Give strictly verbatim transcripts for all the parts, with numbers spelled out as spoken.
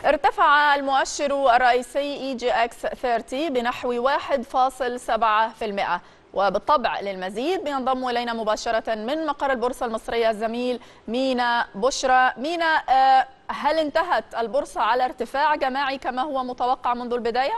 ارتفع المؤشر الرئيسي إي جي إكس ثلاثين بنحو واحد فاصل سبعة بالمئة. وبالطبع للمزيد بينضم إلينا مباشرة من مقر البورصة المصرية الزميل مينا بشرى. مينا، هل انتهت البورصة على ارتفاع جماعي كما هو متوقع منذ البداية؟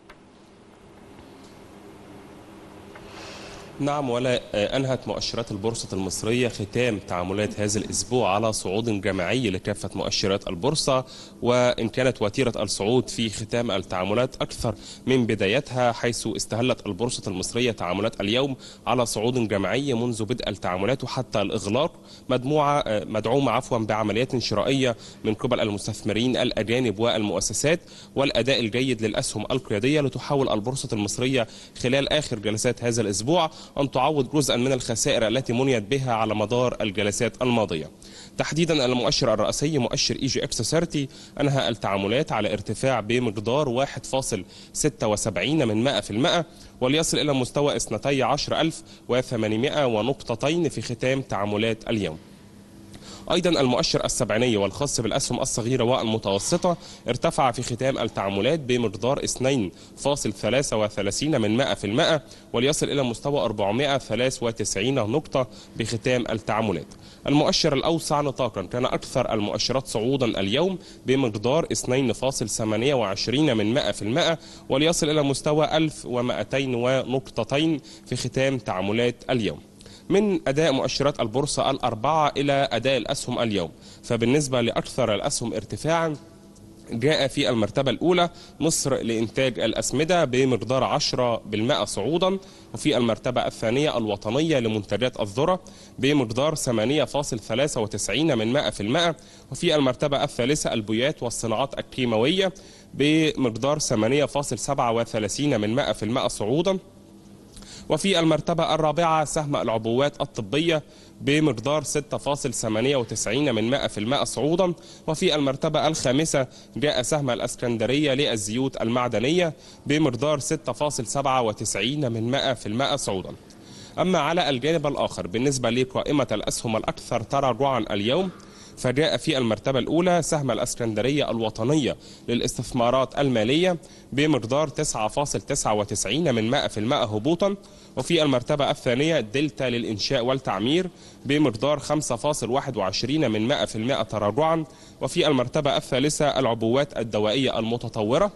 نعم، ولا أنهت مؤشرات البورصة المصرية ختام تعاملات هذا الأسبوع على صعود جماعي لكافة مؤشرات البورصة، وإن كانت وتيرة الصعود في ختام التعاملات أكثر من بدايتها، حيث استهلت البورصة المصرية تعاملات اليوم على صعود جماعي منذ بدء التعاملات وحتى الإغلاق، مدموعة مدعومة عفوا بعمليات شرائية من قبل المستثمرين الأجانب والمؤسسات والأداء الجيد للأسهم القيادية، لتحاول البورصة المصرية خلال آخر جلسات هذا الأسبوع أن تعوض جزءا من الخسائر التي منيت بها على مدار الجلسات الماضية. تحديدا المؤشر الرئيسي مؤشر إي جي إكس ثلاثين أنهى التعاملات على ارتفاع بمقدار واحد فاصل ستة وسبعين من مئة في المئة، وليصل إلى مستوى اثنتي عشرة آلاف وثمانمئة ونقطتين في ختام تعاملات اليوم. أيضا المؤشر السبعيني والخاص بالأسهم الصغيرة والمتوسطة ارتفع في ختام التعاملات بمقدار اثنين فاصل ثلاثة وثلاثين من مئة في المئة، وليصل إلى مستوى أربعمئة وثلاثة وتسعين نقطة بختام التعاملات. المؤشر الأوسع نطاقا كان أكثر المؤشرات صعودا اليوم بمقدار اثنين فاصل ثمانية وعشرين من مئة في المئة، وليصل إلى مستوى ألف ومئتين ونقطتين في ختام تعاملات اليوم. من أداء مؤشرات البورصة الأربعة إلى أداء الأسهم اليوم، فبالنسبة لأكثر الأسهم ارتفاعا جاء في المرتبة الأولى مصر لإنتاج الأسمدة بمقدار عشرة بالمئة صعودا، وفي المرتبة الثانية الوطنية لمنتجات الذرة بمقدار ثمانية فاصل ثلاثة وتسعين من مئة في المئة، وفي المرتبة الثالثة البويات والصناعات الكيماوية بمقدار ثمانية فاصل سبعة وثلاثين من مئة في المئة صعودا، وفي المرتبة الرابعة سهم العبوات الطبية بمقدار ستة فاصل ثمانية وتسعين من مئة في المئة صعودا، وفي المرتبة الخامسة جاء سهم الإسكندرية للزيوت المعدنية بمقدار ستة فاصل سبعة وتسعين من مئة في المئة صعودا. أما على الجانب الآخر بالنسبة لقائمة الأسهم الأكثر تراجعا اليوم، فجاء في المرتبة الأولى سهم الإسكندرية الوطنية للاستثمارات المالية بمقدار تسعة فاصل تسعة وتسعين من مئة في المئة هبوطا، وفي المرتبة الثانية دلتا للإنشاء والتعمير بمقدار خمسة فاصل واحد وعشرين من مئة في المئة تراجعا، وفي المرتبة الثالثة العبوات الدوائية المتطورة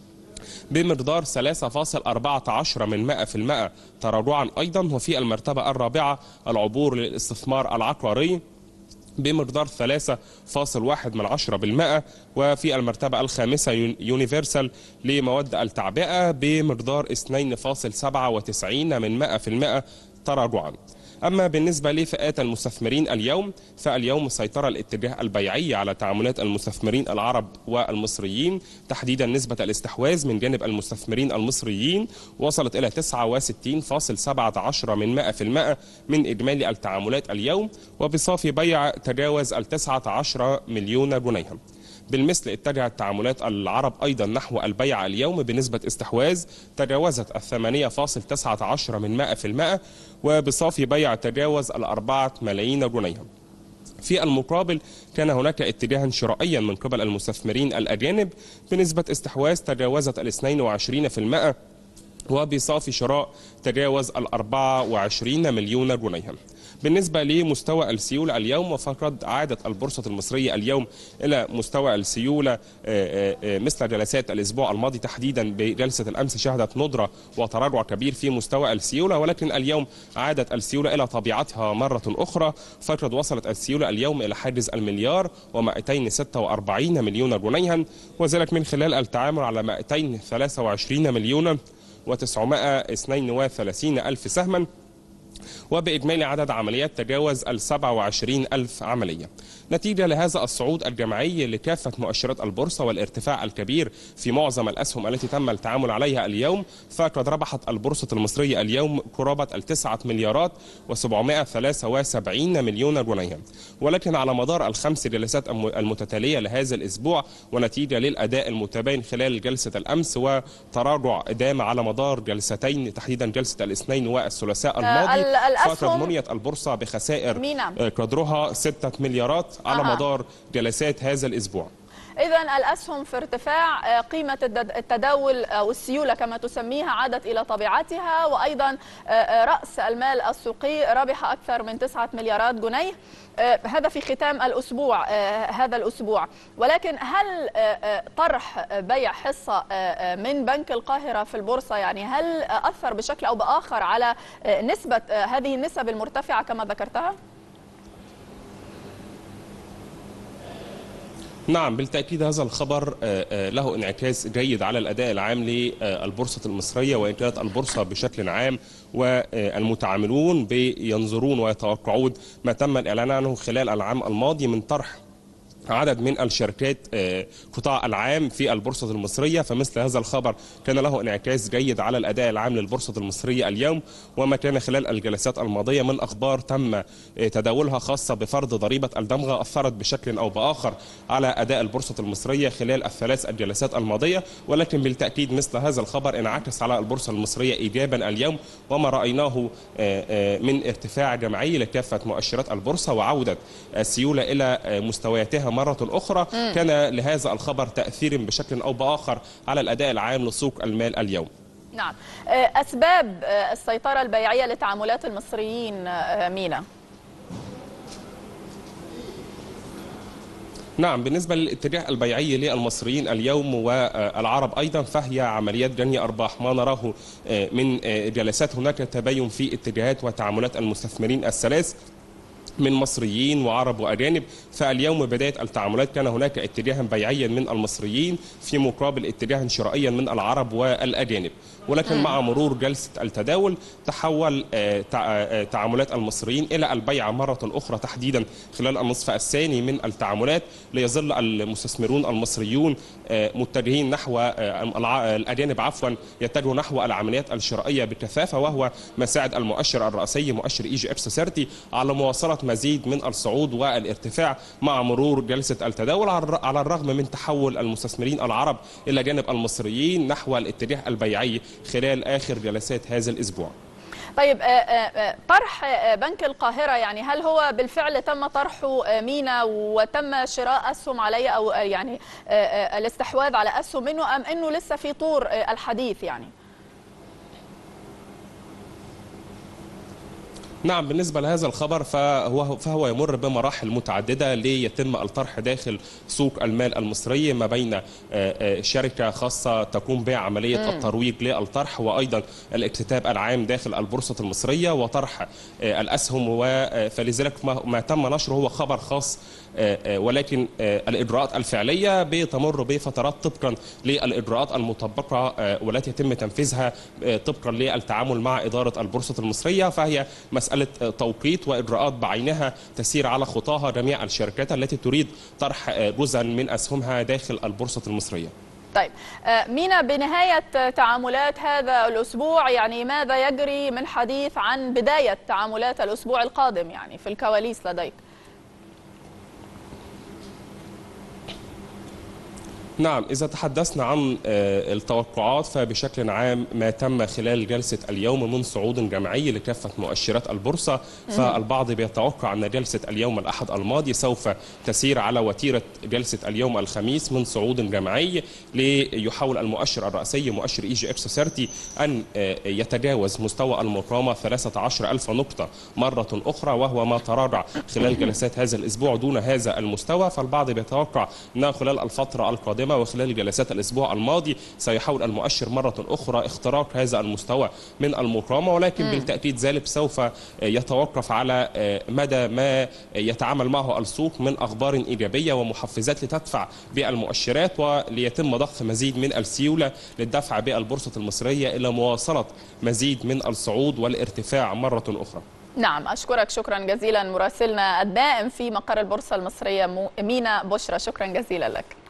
بمقدار ثلاثة فاصل أربعة عشر من مئة في المئة تراجعا أيضا، وفي المرتبة الرابعة العبور للاستثمار العقاري بمقدار ثلاثة فاصل واحد من عشرة بالمئة، وفي المرتبة الخامسة يونيفرسال لمواد التعبئة بمقدار اثنين فاصل سبعة وتسعين من مئة في المئة تراجعا. أما بالنسبة لفئات المستثمرين اليوم، فاليوم سيطر الاتجاه البيعي على تعاملات المستثمرين العرب والمصريين، تحديدا نسبة الاستحواذ من جانب المستثمرين المصريين وصلت إلى تسعة وستين فاصل سبعة عشر من مئة في المئة من إجمالي التعاملات اليوم، وبصافي بيع تجاوز التسعة عشر مليون جنيها. بالمثل اتجهت تعاملات العرب أيضا نحو البيع اليوم بنسبة استحواذ تجاوزت الثمانية فاصل تسعة عشر من مئة في المئة، وبصافي بيع تجاوز الأربعة ملايين جنيها. في المقابل كان هناك اتجاها شرائيا من قبل المستثمرين الأجانب بنسبة استحواذ تجاوزت الاثنين وعشرين في المئة، وبصافي شراء تجاوز الأربعة وعشرين مليون جنيها. بالنسبة لمستوى السيولة اليوم، وفقد عادت البورصة المصرية اليوم إلى مستوى السيولة مثل جلسات الأسبوع الماضي، تحديدا بجلسة الأمس شهدت ندرة وتراجع كبير في مستوى السيولة، ولكن اليوم عادت السيولة إلى طبيعتها مرة أخرى، فقد وصلت السيولة اليوم إلى حاجز المليار ومئتين وستة وأربعين مليون جنيها، وذلك من خلال التعامل على مئتين وثلاثة وعشرين مليون وتسعمئة واثنين وثلاثين ألف سهما، وبإجمالي عدد عمليات تجاوز ال سبعة وعشرين ألف عملية. نتيجة لهذا الصعود الجماعي لكافة مؤشرات البورصة والارتفاع الكبير في معظم الأسهم التي تم التعامل عليها اليوم، فقد ربحت البورصة المصرية اليوم قرابة التسعة مليارات وسبعمئة وثلاثة وسبعين مليون جنيها. ولكن على مدار الخمس جلسات المتتالية لهذا الأسبوع، ونتيجة للأداء المتباين خلال جلسة الأمس وتراجع دام على مدار جلستين، تحديدا جلسة الاثنين والثلاثاء الماضي، فقد منيت البورصة بخسائر قدرها ستة مليارات على آه. مدار جلسات هذا الأسبوع. إذن الأسهم في ارتفاع، قيمة التداول أو السيولة كما تسميها عادت إلى طبيعتها، وأيضا رأس المال السوقي ربح أكثر من تسعة مليارات جنيه، هذا في ختام الأسبوع هذا الأسبوع. ولكن هل طرح بيع حصة من بنك القاهرة في البورصة يعني هل أثر بشكل أو بآخر على نسبة هذه النسب المرتفعة كما ذكرتها؟ نعم بالتأكيد هذا الخبر له انعكاس جيد على الأداء العام للبورصة المصرية، وإن كانت البورصة بشكل عام والمتعاملون بينظرون ويتوقعون ما تم الإعلان عنه خلال العام الماضي من طرح عدد من الشركات قطاع العام في البورصة المصرية، فمثل هذا الخبر كان له انعكاس جيد على الأداء العام للبورصة المصرية اليوم. وما كان خلال الجلسات الماضية من أخبار تم تداولها خاصة بفرض ضريبة الدمغة أثرت بشكل أو بآخر على أداء البورصة المصرية خلال الثلاث الجلسات الماضية، ولكن بالتأكيد مثل هذا الخبر انعكس على البورصة المصرية إيجابا اليوم، وما رأيناه من ارتفاع جماعي لكافة مؤشرات البورصة وعودة السيولة إلى مستوياتها مرة أخرى كان لهذا الخبر تأثير بشكل أو بآخر على الأداء العام لسوق المال اليوم. نعم. أسباب السيطرة البيعية لتعاملات المصريين مينا؟ نعم بالنسبة للاتجاه البيعي للمصريين اليوم والعرب أيضا فهي عمليات جني أرباح. ما نراه من جلسات هناك تباين في اتجاهات وتعاملات المستثمرين الثلاث من مصريين وعرب وأجانب. فاليوم بداية التعاملات كان هناك اتجاها بيعيا من المصريين في مقابل اتجاها شرائيا من العرب والأجانب، ولكن مع مرور جلسة التداول تحول تعاملات المصريين إلى البيع مرة أخرى تحديدا خلال النصف الثاني من التعاملات، ليظل المستثمرون المصريون متجهين نحو الأجانب عفوا يتجهوا نحو العمليات الشرائية بكثافة، وهو ما ساعد المؤشر الرئيسي مؤشر إي جي إكس ثلاثين على مواصلة مزيد من الصعود والارتفاع مع مرور جلسة التداول، على الرغم من تحول المستثمرين العرب إلى جانب المصريين نحو الاتجاه البيعي خلال آخر جلسات هذا الأسبوع. طيب طرح بنك القاهرة يعني هل هو بالفعل تم طرحه مينا وتم شراء أسهم عليه أو يعني الاستحواذ على أسهم منه، أم أنه لسه في طور الحديث يعني؟ نعم بالنسبة لهذا الخبر فهو فهو يمر بمراحل متعددة ليتم الطرح داخل سوق المال المصري ما بين شركة خاصة تقوم بعملية الترويج للطرح وأيضا الاكتتاب العام داخل البورصة المصرية وطرح الأسهم، فلذلك ما تم نشره هو خبر خاص، ولكن الإجراءات الفعلية بتمر بفترات طبقا للإجراءات المطبقة والتي يتم تنفيذها طبقا للتعامل مع إدارة البورصة المصرية، فهي مسألة توقيت وإجراءات بعينها تسير على خطاها جميع الشركات التي تريد طرح جزءا من أسهمها داخل البورصة المصرية. طيب مينا، بنهاية تعاملات هذا الأسبوع يعني ماذا يجري من حديث عن بداية تعاملات الأسبوع القادم يعني في الكواليس لديك؟ نعم إذا تحدثنا عن التوقعات فبشكل عام ما تم خلال جلسة اليوم من صعود جماعي لكافة مؤشرات البورصة، فالبعض بيتوقع أن جلسة اليوم الأحد الماضي سوف تسير على وتيرة جلسة اليوم الخميس من صعود جماعي ليحاول المؤشر الرئيسي مؤشر إي جي إكس ثلاثين أن يتجاوز مستوى المقاومة ثلاثة عشر ألف نقطة مرة أخرى، وهو ما تراجع خلال جلسات هذا الأسبوع دون هذا المستوى. فالبعض بيتوقع أن خلال الفترة القادمة وخلال جلسات الأسبوع الماضي سيحاول المؤشر مرة أخرى اختراق هذا المستوى من المقاومة، ولكن م. بالتأكيد ذلك سوف يتوقف على مدى ما يتعامل معه السوق من أخبار إيجابية ومحفزات لتدفع بالمؤشرات وليتم ضخ مزيد من السيولة للدفع بالبورصة المصرية إلى مواصلة مزيد من الصعود والارتفاع مرة أخرى. نعم أشكرك شكرا جزيلا مراسلنا الدائم في مقر البورصة المصرية مينا بشرى، شكرا جزيلا لك.